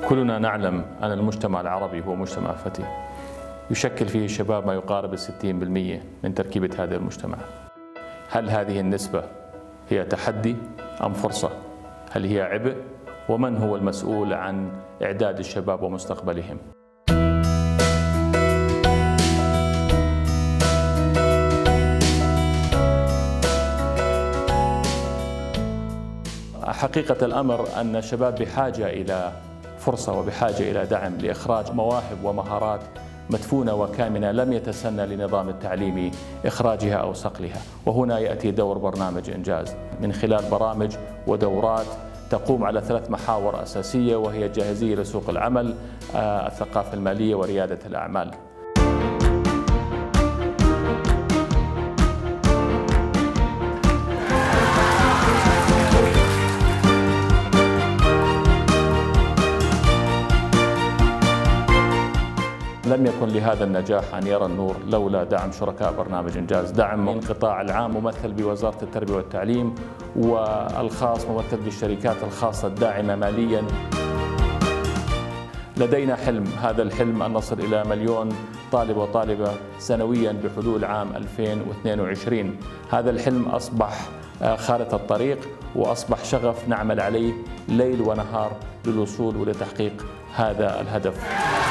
كلنا نعلم أن المجتمع العربي هو مجتمع فتي، يشكل فيه الشباب ما يقارب 60% من تركيبة هذا المجتمع. هل هذه النسبة هي تحدي أم فرصة؟ هل هي عبء؟ ومن هو المسؤول عن إعداد الشباب ومستقبلهم؟ حقيقة الأمر أن الشباب بحاجة إلى فرصة وبحاجة إلى دعم لإخراج مواهب ومهارات مدفونة وكامنة لم يتسنى لنظام التعليم إخراجها أو صقلها. وهنا يأتي دور برنامج إنجاز من خلال برامج ودورات تقوم على 3 محاور أساسية، وهي الجاهزية لسوق العمل، الثقافة المالية، وريادة الأعمال. لم يكن لهذا النجاح أن يرى النور لولا دعم شركاء برنامج إنجاز، دعم من القطاع العام ممثل بوزارة التربية والتعليم، والخاص ممثل بالشركات الخاصة الداعمة مالياً. لدينا حلم، هذا الحلم أن نصل إلى 1,000,000 طالب وطالبة سنوياً بحلول عام 2022. هذا الحلم أصبح خارطة الطريق وأصبح شغف نعمل عليه ليل ونهار للوصول ولتحقيق هذا الهدف.